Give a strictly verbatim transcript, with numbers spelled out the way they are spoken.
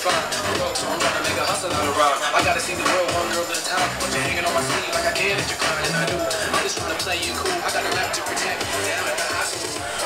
fine. I'm broke, so I'm trying to make a hustle out of rhyme. I gotta see the world one girl at a time. But you're hanging on my sleeve like I care that you're crying, and I do. I'm just trying to play you cool. I got a rap to protect. Down at the high school.